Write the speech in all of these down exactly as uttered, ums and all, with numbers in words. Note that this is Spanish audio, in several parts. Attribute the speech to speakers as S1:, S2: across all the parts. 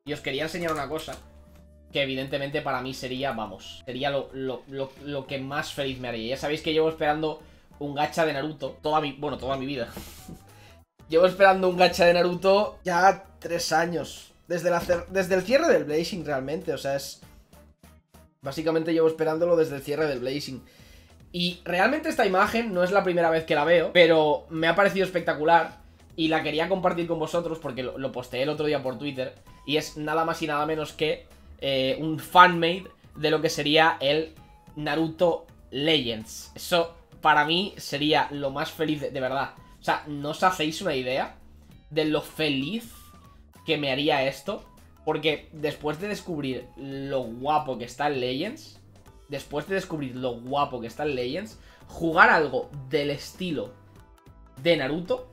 S1: Y os quería enseñar una cosa que evidentemente para mí sería, vamos, sería lo, lo, lo, lo que más feliz me haría. Ya sabéis que llevo esperando un gacha de Naruto toda mi, bueno, toda mi vida. Llevo esperando un gacha de Naruto ya tres años. Desde, la, desde el cierre del Blazing realmente, o sea, es... Básicamente llevo esperándolo desde el cierre del Blazing. Y realmente esta imagen no es la primera vez que la veo, pero me ha parecido espectacular y la quería compartir con vosotros porque lo, lo posteé el otro día por Twitter. Y es nada más y nada menos que eh, un fanmade de lo que sería el Naruto Legends. Eso para mí sería lo más feliz de, de verdad. O sea, ¿no os hacéis una idea de lo feliz que me haría esto? Porque después de descubrir lo guapo que está en Legends, después de descubrir lo guapo que está en Legends, jugar algo del estilo de Naruto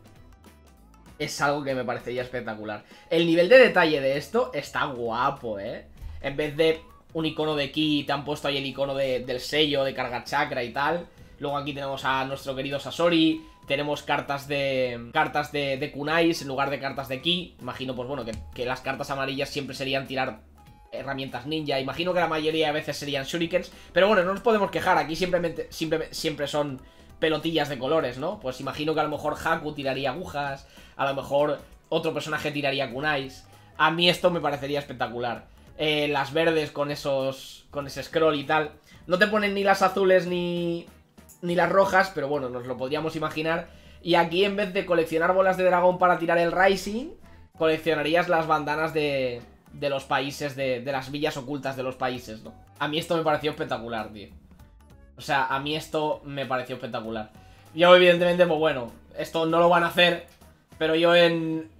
S1: es algo que me parecería espectacular. El nivel de detalle de esto está guapo, ¿eh? En vez de un icono de ki, te han puesto ahí el icono de, del sello, de carga chakra y tal. Luego aquí tenemos a nuestro querido Sasori. Tenemos cartas de cartas de, de kunais en lugar de cartas de ki. Imagino, pues bueno, que, que las cartas amarillas siempre serían tirar herramientas ninja. Imagino que la mayoría de veces serían shurikens. Pero bueno, no nos podemos quejar. Aquí simplemente, simplemente siempre son pelotillas de colores, ¿no? Pues imagino que a lo mejor Haku tiraría agujas. A lo mejor otro personaje tiraría kunais. A mí esto me parecería espectacular. Eh, las verdes con esos con ese scroll y tal. No te ponen ni las azules ni... ni las rojas, pero bueno, nos lo podríamos imaginar. Y aquí en vez de coleccionar bolas de dragón para tirar el Rising, coleccionarías las bandanas de, de los países, de, de las villas ocultas de los países, ¿no? A mí esto me pareció espectacular, tío. O sea, a mí esto me pareció espectacular. Yo evidentemente, pues bueno, esto no lo van a hacer, pero yo en...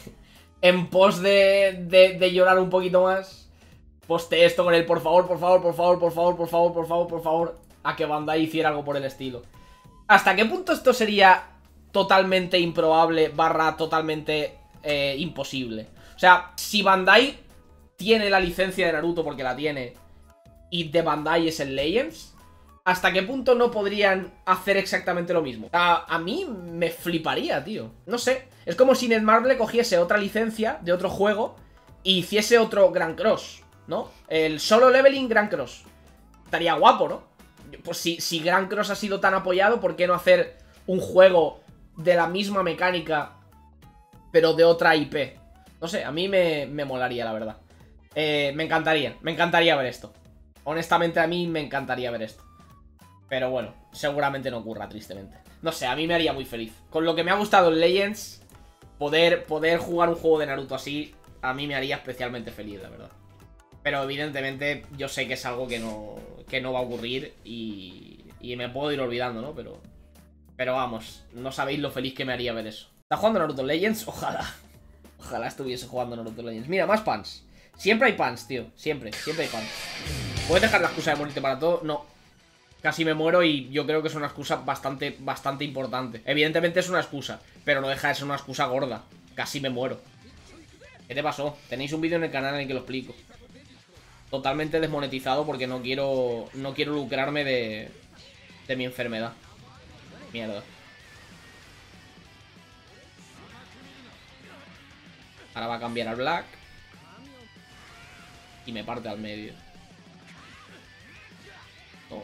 S1: en pos de, de, de llorar un poquito más, posteé esto con el por favor, por favor, por favor, por favor, por favor, por favor, por favor, a que Bandai hiciera algo por el estilo. ¿Hasta qué punto esto sería totalmente improbable barra totalmente eh, imposible? O sea, si Bandai tiene la licencia de Naruto porque la tiene y de Bandai es el Legends, ¿hasta qué punto no podrían hacer exactamente lo mismo? A, a mí me fliparía, tío. No sé, es como si Netmarble cogiese otra licencia de otro juego y hiciese otro Grand Cross, ¿no? El Solo Leveling Grand Cross. Estaría guapo, ¿no? Pues si, si Grand Cross ha sido tan apoyado, ¿por qué no hacer un juego de la misma mecánica, pero de otra I P? No sé, a mí me, me molaría, la verdad. Eh, me encantaría, me encantaría ver esto. Honestamente, a mí me encantaría ver esto. Pero bueno, seguramente no ocurra, tristemente. No sé, a mí me haría muy feliz. Con lo que me ha gustado en Legends, poder, poder jugar un juego de Naruto así, a mí me haría especialmente feliz, la verdad. Pero evidentemente yo sé que es algo que no, que no va a ocurrir y, y me puedo ir olvidando, ¿no? Pero, pero vamos, no sabéis lo feliz que me haría ver eso. ¿Está jugando Naruto Legends? Ojalá. Ojalá estuviese jugando Naruto Legends. Mira, más pans. Siempre hay pans, tío. Siempre, siempre hay pans. ¿Puedes dejar la excusa de morirte para todo? No. Casi me muero y yo creo que es una excusa bastante, bastante importante. Evidentemente es una excusa, pero no deja de ser una excusa gorda. Casi me muero. ¿Qué te pasó? Tenéis un vídeo en el canal en el que lo explico. Totalmente desmonetizado porque no quiero no quiero lucrarme de, de mi enfermedad. Mierda. Ahora va a cambiar al Black. Y me parte al medio. Oh.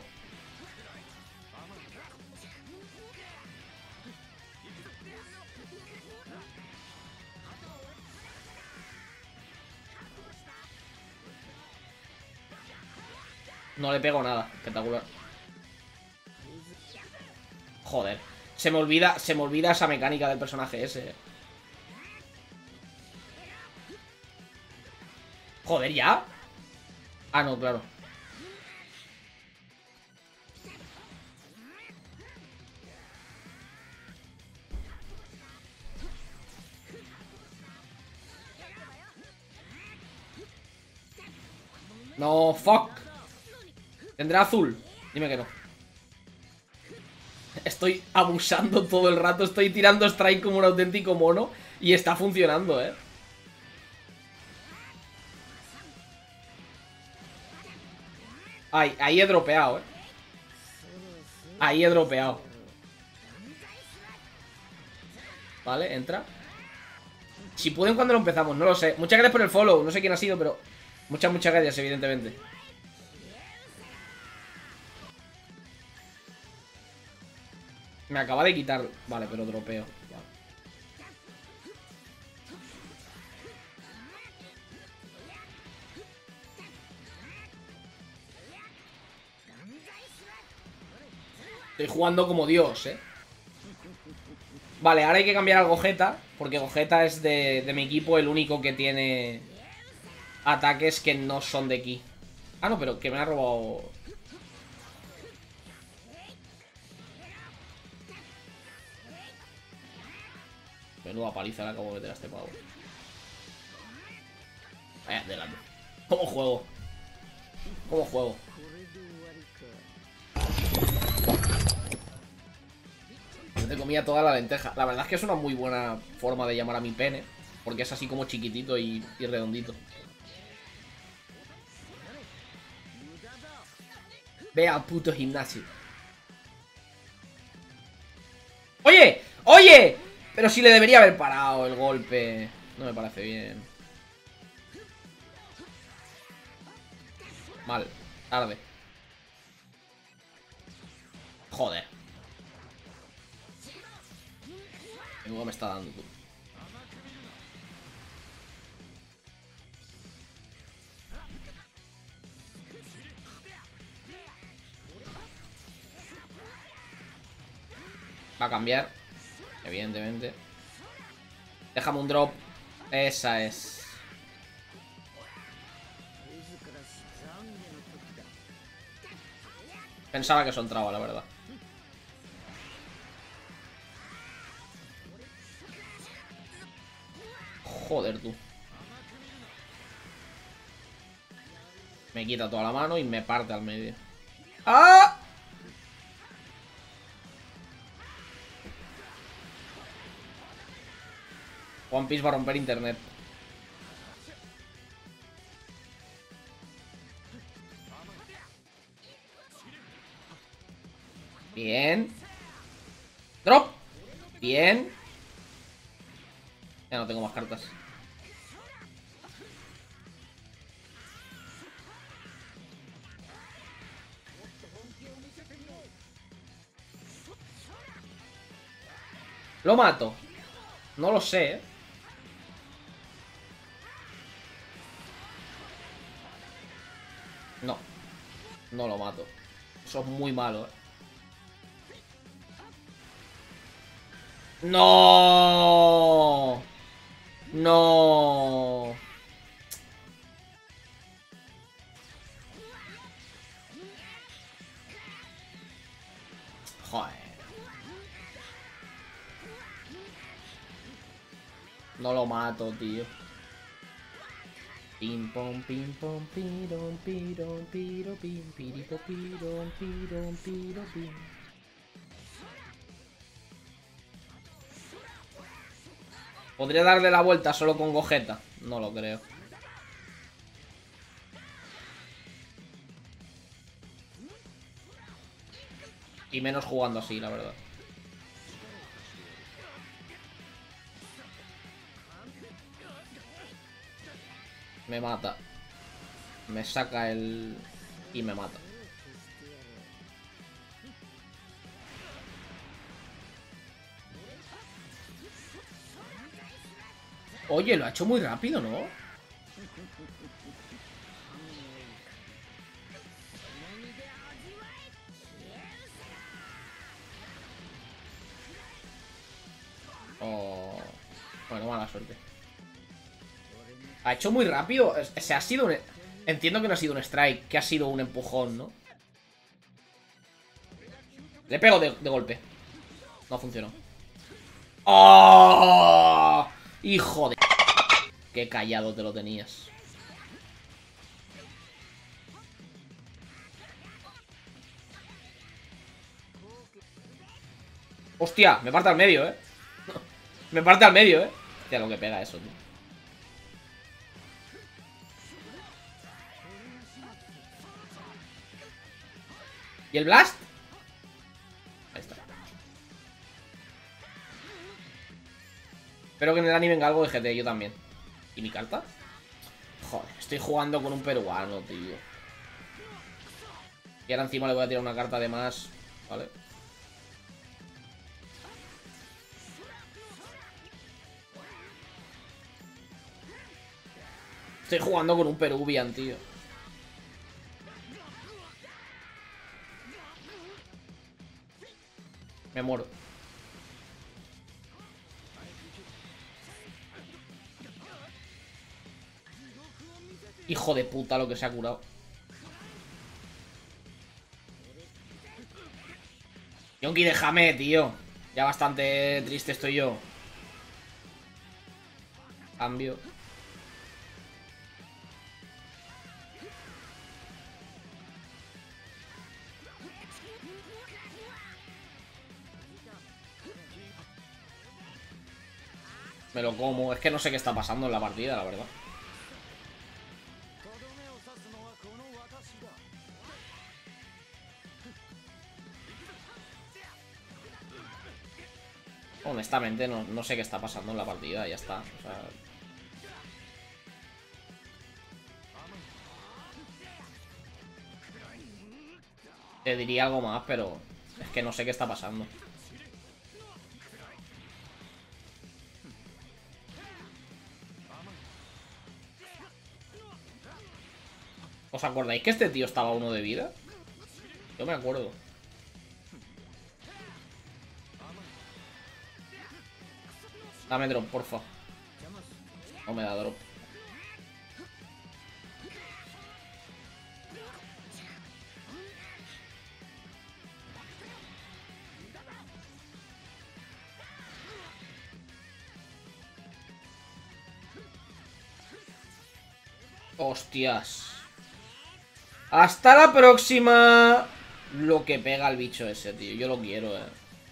S1: No le pego nada. Espectacular. Joder. Se me olvida, se me olvida esa mecánica del personaje ese. Joder, ¿ya? Ah, no, claro. No, fuck. ¿Tendrá azul? Dime que no. Estoy abusando todo el rato. Estoy tirando strike como un auténtico mono. Y está funcionando, eh. Ay, ahí he dropeado, eh. Ahí he dropeado. Vale, entra. Si pueden cuando lo empezamos, no lo sé. Muchas gracias por el follow, no sé quién ha sido, pero muchas, muchas gracias, evidentemente. Me acaba de quitar... Vale, pero dropeo. Vale. Estoy jugando como Dios, eh. Vale, ahora hay que cambiar al Gogeta, porque Gogeta es de, de mi equipo el único que tiene ataques que no son de aquí. Ah, no, pero que me ha robado... Menuda paliza le acabo de meter a este pavo. Vaya, adelante. ¿Cómo juego? ¿Cómo juego? Yo te comía toda la lenteja. La verdad es que es una muy buena forma de llamar a mi pene, porque es así como chiquitito y, y redondito. Ve al puto gimnasio. ¡Oye! ¡Oye! Pero si le debería haber parado el golpe. No me parece bien. Mal. Tarde. Joder. Menudo me está dando, tú. Va a cambiar. Evidentemente. Déjame un drop. Esa es. Pensaba que eso entraba, la verdad. Joder, tú. Me quita toda la mano y me parte al medio. ¡Ah! One Piece va a romper internet. Bien. Drop. Bien. Ya no tengo más cartas. Lo mato. No lo sé, ¿eh? No. No lo mato. Eso es muy malo, ¿eh? ¡No! ¡No! Joder. No lo mato, tío. Pim pom pim pom pirom pirom piro pim piripo pirom pirom piro pim. ¿Podría darle la vuelta solo con Gogeta? No lo creo. Y menos jugando así, la verdad. Me mata. Me saca el... Y me mata. Oye, lo ha hecho muy rápido, ¿no? Oh... Bueno, mala suerte. Ha hecho muy rápido. O sea, ha sido un... Entiendo que no ha sido un strike, que ha sido un empujón, ¿no? Le pego de, de golpe. No funcionó. ¡Oh! ¡Hijo de... Qué callado te lo tenías. Hostia, me parte al medio, ¿eh? Me parte al medio, ¿eh? Hostia, lo que pega eso, tío. ¿Y el blast? Ahí está. Espero que en el anime venga algo de G T, yo también. ¿Y mi carta? Joder, estoy jugando con un peruano, tío. Y ahora encima le voy a tirar una carta de más. Vale. Estoy jugando con un Peruvian, tío. Me muero. Hijo de puta lo que se ha curado. Yonki, déjame, tío. Ya bastante triste estoy yo. Cambio. Me lo como. Es que no sé qué está pasando en la partida, la verdad. Honestamente, no, no sé qué está pasando en la partida, ya está. O sea... Te diría algo más, pero es que no sé qué está pasando. ¿Os acordáis que este tío estaba a uno de vida? Yo me acuerdo. Dame drop, porfa. No me da drop. Hostias. Hasta la próxima. Lo que pega el bicho ese, tío. Yo lo quiero, eh.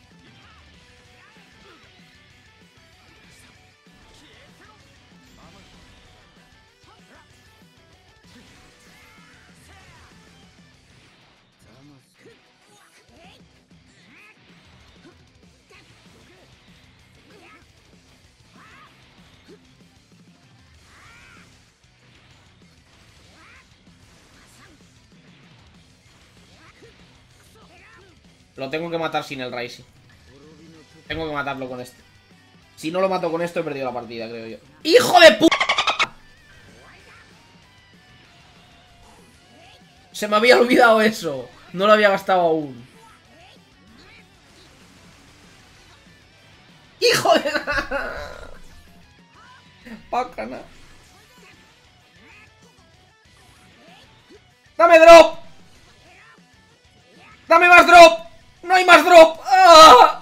S1: Lo tengo que matar sin el Raisi. Tengo que matarlo con este. Si no lo mato con esto, he perdido la partida, creo yo. ¡Hijo de puta! Se me había olvidado eso. No lo había gastado aún. ¡Hijo de... Pácana! ¡Dame drop! ¡Dame más drop! ¡No hay más drop! ¡Ah!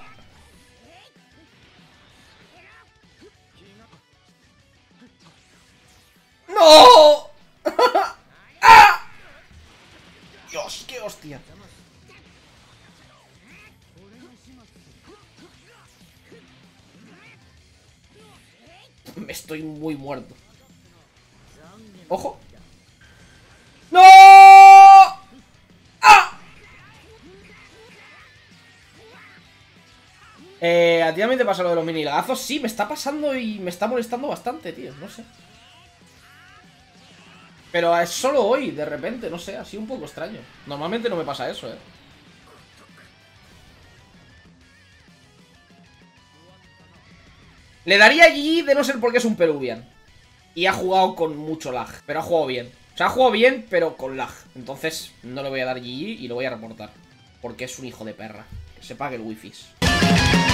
S1: ¡No! ¡Ah! Dios, qué hostia. Me estoy muy muerto. ¡Ojo! ¡No! ¡Ah! Eh, ¿a ti también te pasa lo de los mini lagazos? Sí, me está pasando y me está molestando bastante, tío. No sé. Pero es solo hoy, de repente, no sé, ha sido un poco extraño. Normalmente no me pasa eso, eh. Le daría G G de no ser porque es un Peruvian. Y ha jugado con mucho lag, pero ha jugado bien. O sea, ha jugado bien, pero con lag. Entonces no le voy a dar G G y lo voy a reportar. Porque es un hijo de perra. Que se pague el wifi.